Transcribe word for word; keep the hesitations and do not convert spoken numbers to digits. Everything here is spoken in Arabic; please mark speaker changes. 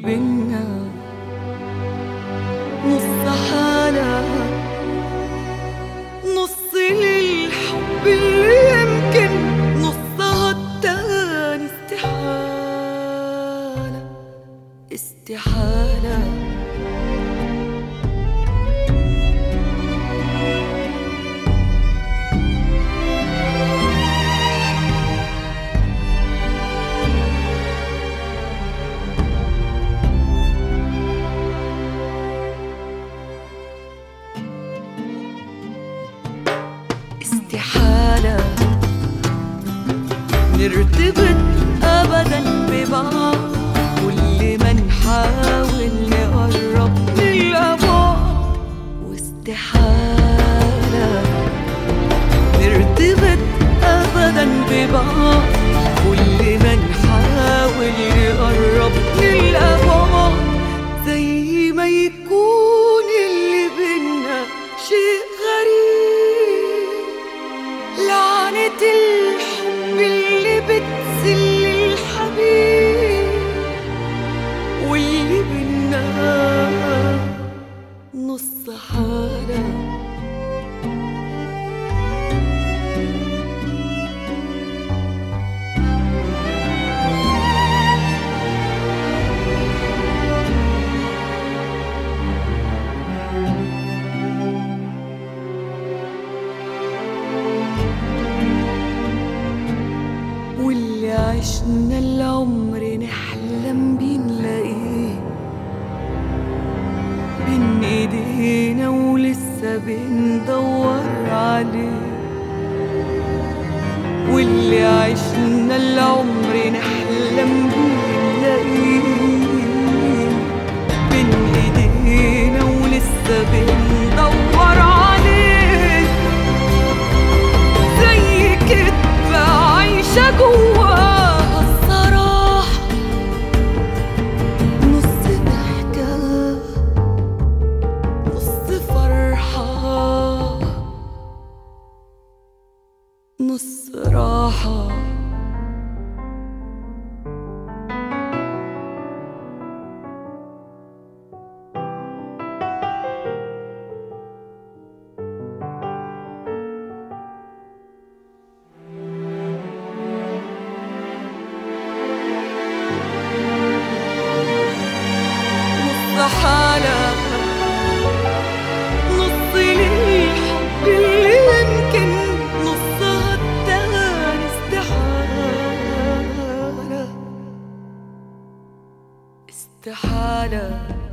Speaker 1: بينا نص حالة، نص للحب اللي يمكن نصها التاني استحالة استحالة. استحالة نرتبط أبدا ببعض، كل ما نحاول نقرب نلقى بعض. واستحالة نرتبط أبدا ببعض، كل ما نحاول نقرب نلقى بعض. زي ما يكون اللي بينا شيء غريب، لعنة الحب اللي بتذل الحبيب، واللي بينا نص حالة. واللي عشنا العمر نحلم بيه نلاقيه بين ايدينا ولسه بندور عليه. واللي عشنا العمر نحلم بيه نلاقيه بين ايدينا ولسه بندور عليه. زي كدبة عايشة جواها الصراحة، نص ضحكة نص فرحة نص راحة. حالة نص للحب اللي يمكن نصها التاني استحالة استحالة.